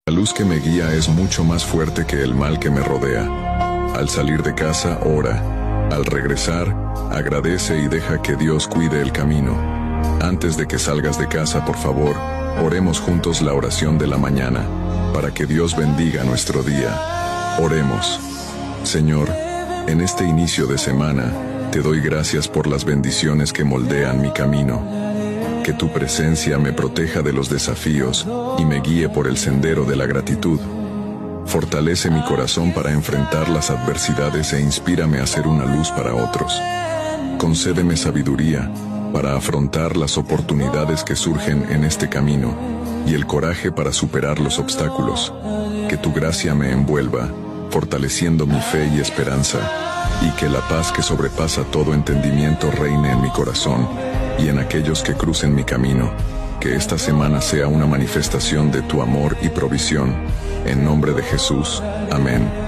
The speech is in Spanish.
La luz que me guía es mucho más fuerte que el mal que me rodea. Al salir de casa, ora. Al regresar, agradece y deja que Dios cuide el camino. Antes de que salgas de casa, por favor, oremos juntos la oración de la mañana, para que Dios bendiga nuestro día. Oremos. Señor, en este inicio de semana, te doy gracias por las bendiciones que moldean mi camino. Que tu presencia me proteja de los desafíos y me guíe por el sendero de la gratitud. Fortalece mi corazón para enfrentar las adversidades e inspírame a ser una luz para otros. Concédeme sabiduría para afrontar las oportunidades que surgen en este camino y el coraje para superar los obstáculos. Que tu gracia me envuelva, fortaleciendo mi fe y esperanza, y que la paz que sobrepasa todo entendimiento reine en mi corazón y en aquellos que crucen mi camino. Que esta semana sea una manifestación de tu amor y provisión. En nombre de Jesús. Amén.